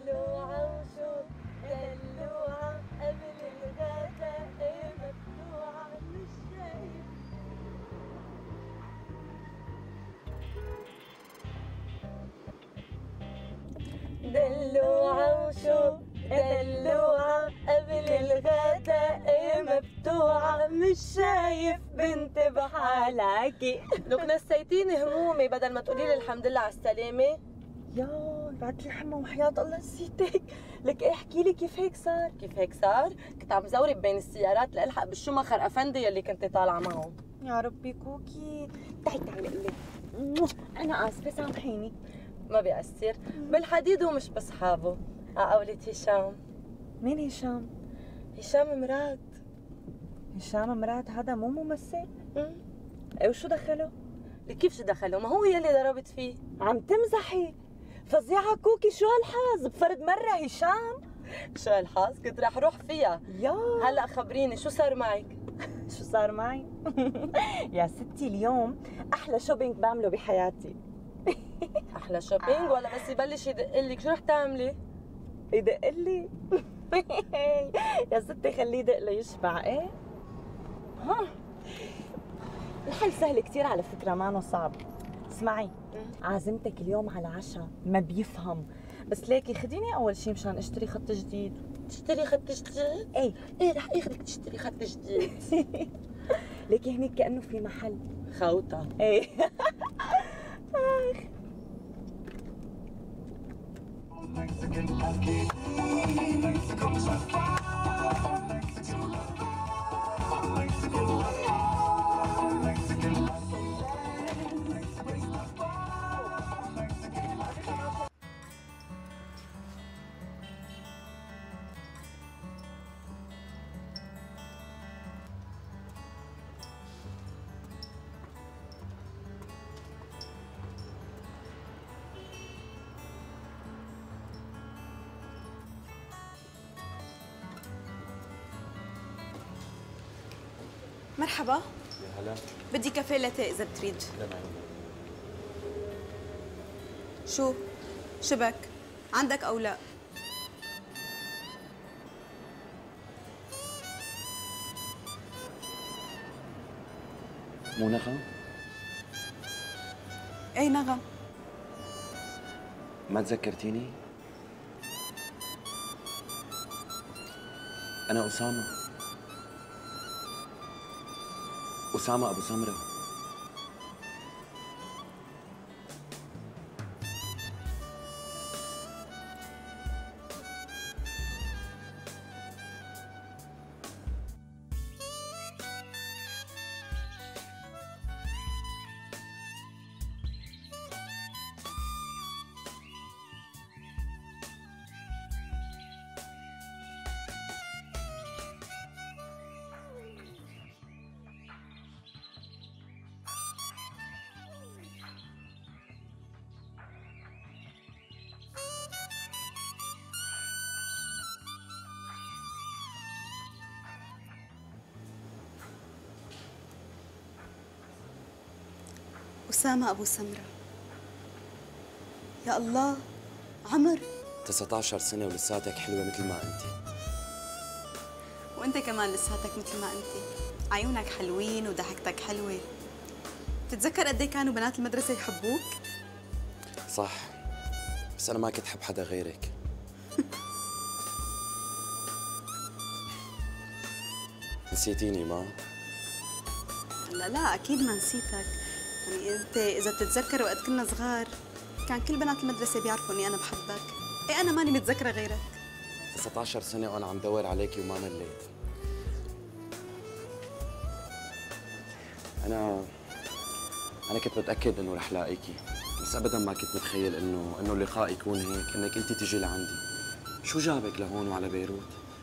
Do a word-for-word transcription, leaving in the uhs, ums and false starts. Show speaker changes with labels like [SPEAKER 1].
[SPEAKER 1] دلوعة وشو دلوعة قبل الغدا ايه مفتوحة مش شايف. دلوعة وشو دلوعة قبل الغدا ايه مفتوحة مش شايف بنت بحالك. لك نسيتيني همومي بدل ما تقولي لي الحمد لله على السلامة.
[SPEAKER 2] يا بعد الحمى وحياة الله نسيتك. لك ايه احكي لي كيف هيك صار؟
[SPEAKER 1] كيف هيك صار؟ كنت عم زورب بين السيارات لألحق بالشمخر افندي يلي كنت طالعة معه.
[SPEAKER 2] يا ربي كوكي تعي تعي لقلي انا اسفة سامحيني.
[SPEAKER 1] ما بيأثر بالحديد ومش بصحابه. عقولة هشام.
[SPEAKER 2] مين هشام؟
[SPEAKER 1] هشام مراد.
[SPEAKER 2] هشام مراد هذا مو ممثل؟ ايه وشو دخله؟
[SPEAKER 1] كيف شو دخله؟ ما هو يلي ضربت فيه.
[SPEAKER 2] عم تمزحي؟ فظيعة كوكي شو هالحظ بفرد مرة هشام؟
[SPEAKER 1] شو هالحظ؟ كنت رح روح فيها.
[SPEAKER 2] يا
[SPEAKER 1] هلا خبريني شو صار معك؟
[SPEAKER 2] شو صار معي؟ يا ستي اليوم أحلى شوبينج بعمله بحياتي.
[SPEAKER 1] أحلى شوبينج ولا بس يبلش يدقلك شو رح تعملي؟
[SPEAKER 2] يدقلي؟ يا ستي خليه يدق ليشبع ايه؟ ها الحل سهل كتير على فكرة مانو صعب. اسمعي عازمتك اليوم على عشاء ما بيفهم بس ليكي خديني أول شي مشان اشتري خط جديد.
[SPEAKER 1] تشتري خط جديد؟
[SPEAKER 2] ايه
[SPEAKER 1] ايه رح اخذك تشتري خط جديد.
[SPEAKER 2] ليكي هنيك كأنه في محل
[SPEAKER 1] خوطة.
[SPEAKER 2] ايه
[SPEAKER 3] مرحبا.
[SPEAKER 4] يا هلا.
[SPEAKER 3] بدي كافيه لاتيه إذا بتريد.
[SPEAKER 4] لا معي.
[SPEAKER 3] شو؟ شبك؟ عندك أو لا؟
[SPEAKER 4] مو نغم؟
[SPEAKER 3] إيه نغم.
[SPEAKER 4] ما تذكرتيني؟ أنا أسامة. أسامة أبو سمرة.
[SPEAKER 3] أسامة أبو سمرة. يا الله عمر
[SPEAKER 4] تسعة عشر سنة ولساتك حلوة مثل ما أنت.
[SPEAKER 3] وأنت كمان لساتك مثل ما أنت. عيونك حلوين وضحكتك حلوة. بتتذكر قد ايه كانوا بنات المدرسة يحبوك؟
[SPEAKER 4] صح بس أنا ما كنت حب حدا غيرك. نسيتيني ما؟
[SPEAKER 3] لا لا أكيد ما نسيتك. يعني أنت إذا بتتذكر وقت كنا صغار كان كل بنات المدرسة بيعرفوا إني أنا بحبك. إيه أنا ماني متذكرة غيرك.
[SPEAKER 4] تسعة عشر سنة وأنا عم دور عليكي وما مليت. أنا أنا كنت متأكد إنه رح لاقيكي، بس أبداً ما كنت متخيل إنه إنه اللقاء يكون هيك، إنك أنت تيجي لعندي. شو جابك لهون وعلى بيروت؟